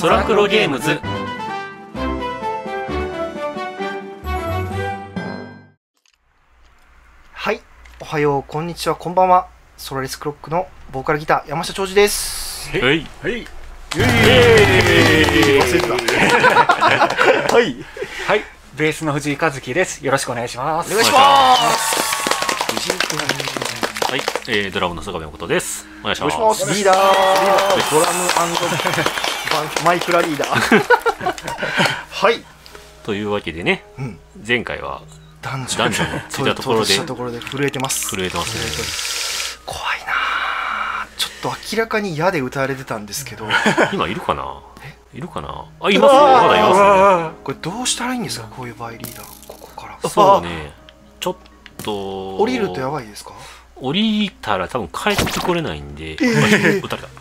空黒ゲームズ。 はい、おはよう、こんにちは、こんばんは。ソラリスクロックのボーカルギター山下長司です。 はいはい。 忘れてた。はい、 はい。ベースの藤井和樹です。よろしくお願いします。 お願いします。藤井君。 はい、ドラムの菅部誠です。お願いします。 お願いします。リーダー、ドラムマイクラリーダー。はい。 というわけでね、 うん、 前回はダンジョンに着いたところで震えてます。 震えてますね。 怖いな。ちょっと明らかに矢で撃たれてたんですけど。 今いるかな？いるかな？あ、いますね。まだいますね。 これどうしたらいいんですか、こういう場合リーダー。ここから。 そうね。ちょっと降りるとやばいですか？ 降りたら多分帰ってこれないんで、撃たれた。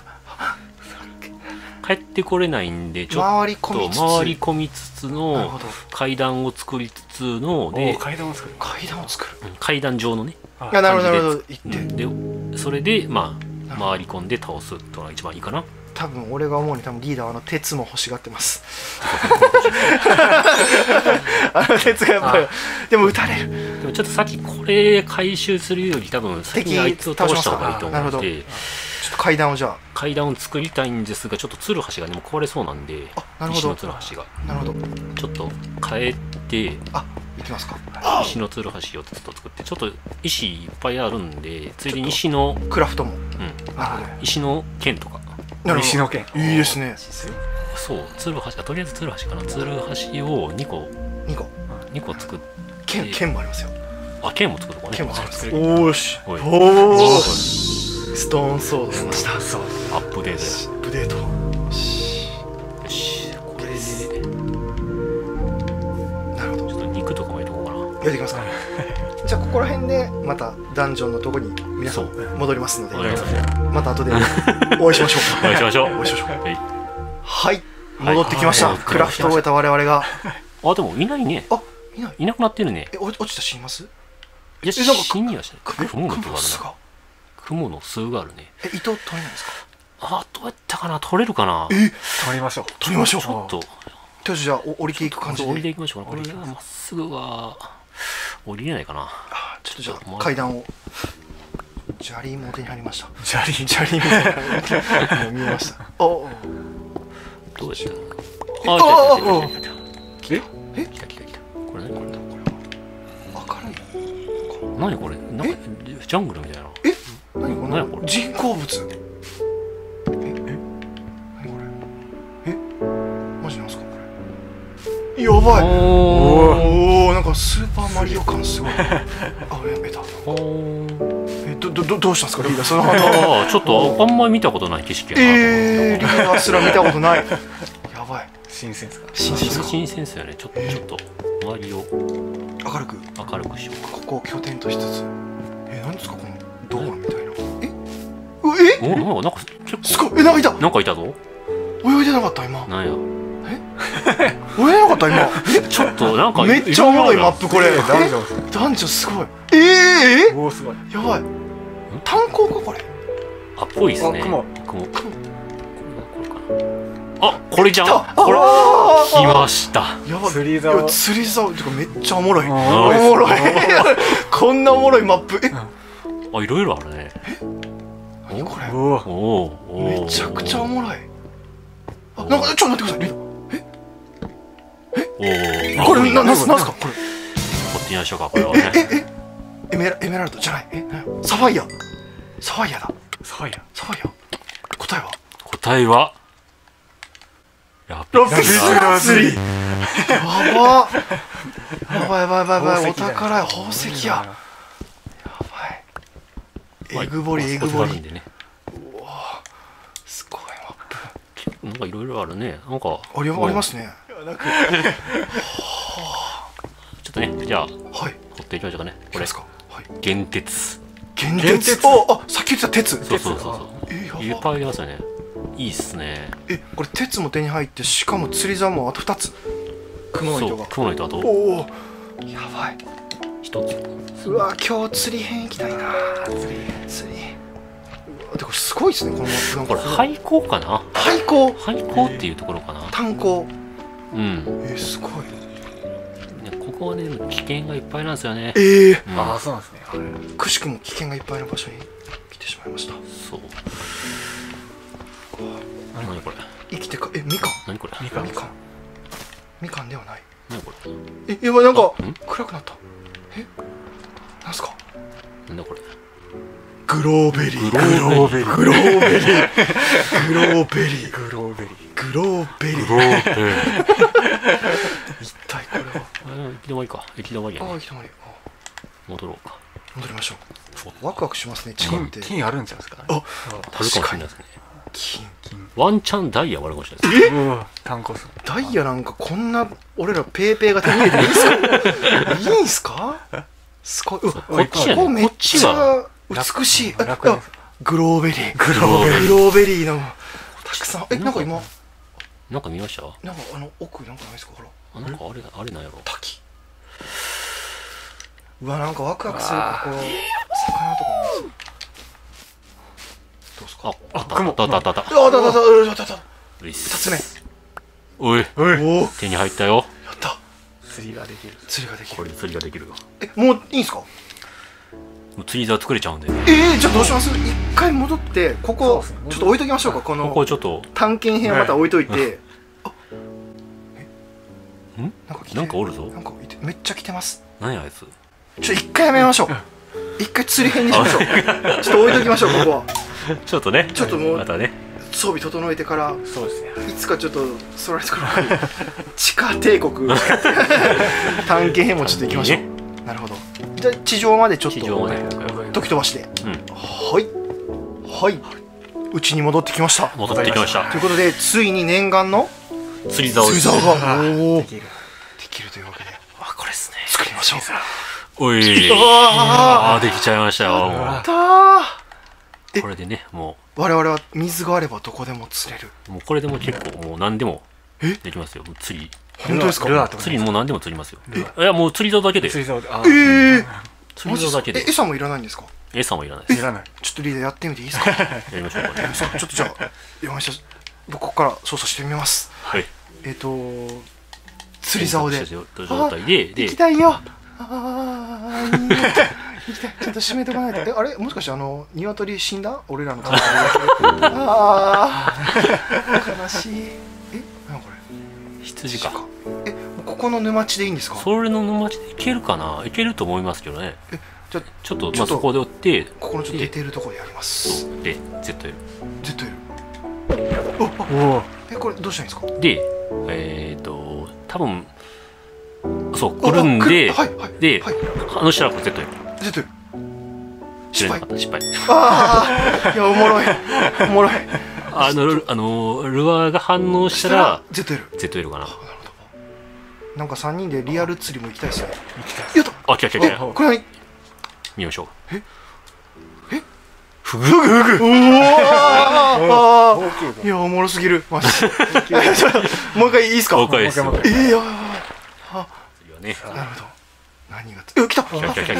帰ってこれないんで、ちょっと回り込みつつの階段を作りつつので、 階段を作る。 階段状のね。 いや、なるほど、なるほど。行って。 で、それでまあ回り込んで倒すのが一番いいかな。 多分俺が思うに、多分リーダーは鉄も欲しがってます。鉄がやっぱり、でも撃たれる。 でもちょっとさっきこれ回収するより多分先にあいつを倒した方がいいと思うので、 ちょっと階段をじゃあ階段を作りたいんですが、ちょっとツルハシがでも壊れそうなんで、石のツルハシがなるほど、 ちょっと変えて、 いきますか。 石のツルハシをちょっと作って、ちょっと石いっぱいあるんで、ついでに石のクラフトも、 石の剣とか、 石の剣いいですね。 そう、ツルハシ、とりあえずツルハシかな。ツルハシを2個作って、 剣もありますよ。 剣も作るとこね。 剣も作る。おーし、おお、ストーンソード出ました。 アップデート。よし、これで、なるほど。ちょっと肉とかも入れとこうかな。 やっていきますか。じゃあここら辺でまたダンジョンのとこに皆さん戻りますので、また後でお会いしましょう。はい、戻ってきました。クラフトを終えた我々が。 でもいないね。いなくなってるね。 落ちた死にます？ いや、死にはしない。雲の巣があるな。雲の巣があるね。 糸取れないですか？ どうやったかな、取れるかな。 取りましょう。 取りましょう。 ちょっと。 とりあえずじゃあ降りていく感じで。 降りていきましょうか。これまっすぐは降りれないかな。 ちょっとじゃあ階段を。砂利も手に入りました。 砂利みたいな。見えました。 どうやった？来た。これ何これ？ 明るい。 何これ？なんかジャングルみたいな。 何これ？人工物。何これ？マジなんすかこれ？やばい。おお、なんかスーパーマリオ感すごい。やめた。どうしたんですかリーダー、そのちょっとあんまり見たことない景色やな。 リーダーすら見たことない。やばい。 新鮮ですか？ 新鮮ですよね。ちょっと周りを明るくしよう。ここを拠点としつつ。何ですかこのドアみたいな。 なんか結構すごい。なんかいたぞ。 泳いでなかった今。 なんや。 泳いでなかった今。 ちょっとなんかめっちゃおもろいマップこれ。男女すごい。おお、すごい。やばい。炭鉱かこれ。 ぽいですね。 雲。 これじゃん。来ました。 やばい。 釣り竿ってかめっちゃおもろい。こんなおもろいマップ。 いろいろあるね。 何これ。めちゃくちゃおもろい。なんかちょっと待ってくださいリーダー。これなんすかこれ。 こっちにしようかこれはね。 エメラルドじゃない。サファイアだ。サファイア。答えはラピスラズリ。 やばい。お宝や。宝石や。やばい。エグボリ。うわ、すごいマップ。 なんかいろいろあるね。なんかありますね。 ちょっとね、じゃあ掘っていきましょうかね。これ原鉄。 さっき言ってた鉄。 そういっぱいありますよね。いいっすね。 これ鉄も手に入って、しかも釣り竿もあと2つ。雲の糸が。 あと。 おお、やばい。 1つ。 うわ、今日釣り編行きたいな。釣り。 でこれすごいですね、このこれ廃校かな。 廃校っていうところかな。 炭鉱。 うん。 すごい。 ここはね、危険がいっぱいなんですよね。 ああ、そうなんですね。 くしくも危険がいっぱいの場所に来てしまいました。 そう。何これ。 生きてか、みかん。 何これ。 みかん。みかんではない。 何これ。やばい、なんか暗くなった。なんすか。 なんだこれ。 グローベリー。一体これは。 行き止まりか。行き止まりやね。 行き止まり。 戻ろうか。 戻りましょう。ワクワクしますね。違って。 金あるんじゃないですか。 あるかもしれないですね。 金。 ワンチャンダイヤもあるかもしれないです。 炭鉱数。 ダイヤなんかこんな俺らペーペーが手に入れていいんすか。いいんすか。すごい。こっちやね。 こめっちゃ美しい。グローベリーのたくさん。なんか今なんか見ました。 なんか奥なんかないですか。ほら。 なんかあれなんやろ。 滝。うわ、なんかワクワクする。ここ魚とかも。どうすか。 あった 2つ目。 おい、手に入ったよ。 やった。 釣りができる。 これ釣りができるよ。 もういいんすか。 釣り竿作れちゃうんで。 じゃあどうします。一回戻ってここちょっと置いときましょうか。ここちょっと探検編また置いといて。 なんかおるぞ。 なんかめっちゃ来てます。 何あいつ。 一回やめましょう。一回釣り編にしましょう。ちょっと置いときましょう。ここはちょっともうまたね装備整えてから。 そうですね。 いつかちょっとそられてくる地下帝国探検編もちょっと行きましょう。なるほど。じゃあ地上までちょっと時飛ばして。はい、うちに戻ってきました。 ということでついに念願の釣り竿ができるというわけで、 これですね。 作りましょう。 おい、できちゃいましたよ。これでね、もう我々は水があればどこでも釣れる。 もうこれでも結構もう何でもできますよ。釣り。 本当ですか。 釣りもう何でも釣りますよ。いや、もう釣り竿だけで。 釣り竿だけで。餌もいらないんですか。 餌もいらないです。 ちょっとリーダーやってみていいですか。やりましょうかね。 ちょっとじゃあ山下、僕ここから操作してみます。 はい。 釣り竿で状態で行きたいよ。行きたい。ちゃんと閉めておかないと。あれもしかして鶏死んだ。俺らの悲しい。なんこれ羊か。 ここの沼地でいいんですか。 それの沼地でいけるかな。いけると思いますけどね。 じゃちょっとそこで追ってここのちょっと出てるところでやります。 で ZL これどうしたらいいんですか。 で多分そう来るんで、でしたらこれ ZL 失敗。 いやおもろい。 ルアーが反応したら ZL かな。 なんか3人でリアル釣りも行きたいですよね。 やった。来た。 これ見ましょう。 フグ。いやおもろすぎる。マジ。もう一回いいですか。 もう一回です。 なるほど。何が来た。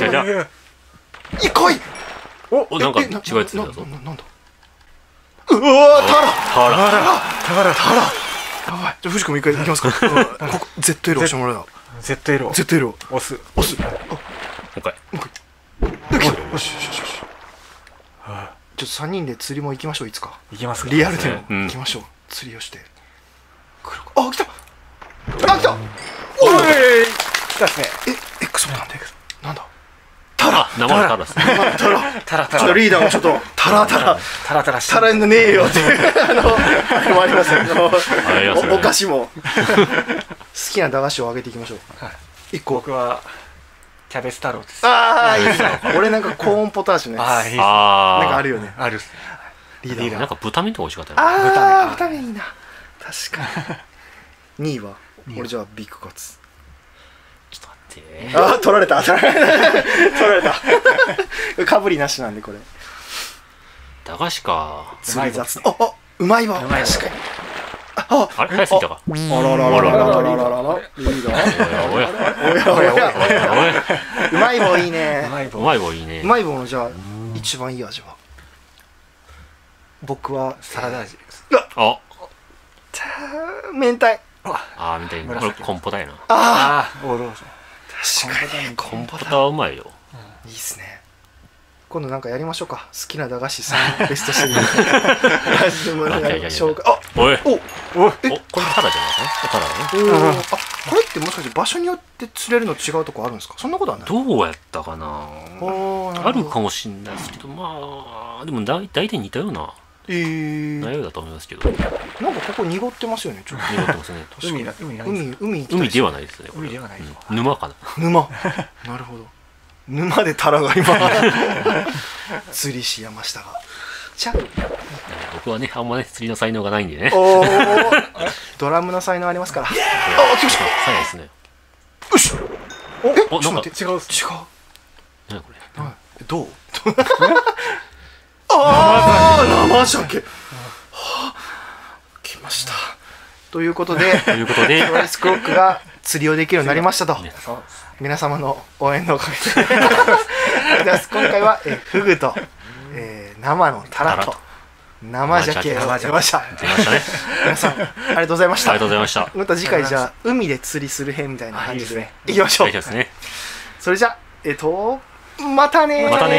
来い。 なんか違うやつだぞ。 なんだ。うわタラ。やばい。じゃあ藤君も一回行きますか。ここ ZL 押してもらうよ。ZL 押す。 もう一回。 よし。ちょっと3人で釣りも行きましょう。いつか行きますか。 リアルでも行きましょう。釣りをして。来た。おい来たっすね。 X なんだ。 タラです。 タラ。ちょっとリーダーもちょっとタラねえよってあれもありますよ。お菓子も好きな駄菓子をあげていきましょう。1個。 僕はキャベツ太郎です。 いいですね。俺なんかコーンポタージュのやつ。なんかあるよね。 ある。 リーダーなんか豚麺とか美味しかったよ。 豚麺いいな。確かに。2位は俺じゃあビッグカツ。 ちょっと待って。 取られた。かぶりなしなんでこれ。 駄菓子か。 釣り雑。うまいわ。確かに。 あれ早すぎたか。 リーダー。うまい棒いいね。 うまい棒いいね。 うまい棒のじゃあ一番いい味は。 僕はサラダ味です。 あ、 明太。 あ、明太。これコンポタやな。 ああ、おろ確かにコンポタはうまいよ。 いいっすね。今度なんかやりましょうか。好きな駄菓子3ベスト3。あ、 おい、 お、 これタダじゃないかな。タダね。 あ、これってもしかして場所によって釣れるの違うとこあるんですか。そんなことはない。 どうやったかな。あるかもしれないですけど、まあでも大体似たような内容だと思いますけど。 なんかここ濁ってますよね。ちょっと濁ってますね。海ではないですね。 海ではない。 沼かな。 沼。なるほど。沼でタラが今釣りし山下が。じゃあ僕はね、あんまね釣りの才能がないんでね。 ドラムの才能ありますから。あ、来ました。 さやですね。 よし。 お、なんか違う。 何これ。 どう？ああ、生鮭。来ました。ということで、トライスクロックが釣りをできるようになりましたと。皆様の応援のおかげで。今回はフグと生のタラと生鮭が出ました。皆さんありがとうございました。 ありがとうございました。 また次回じゃあ海で釣りする編みたいな感じでいきましょう。それじゃまたねー。 また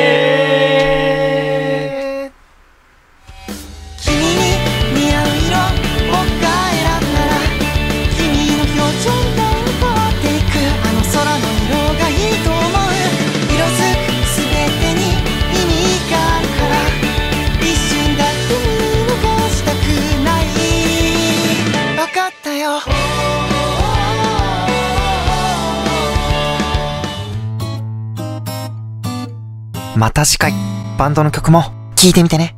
ねー。 君に似合う色僕が選んだら君の表情が浮かっていくあの空の色がいいと思う色づくすべてに意味があるから一瞬だって見逃したくない分かったよまた次回バンドの曲も聴いてみてね。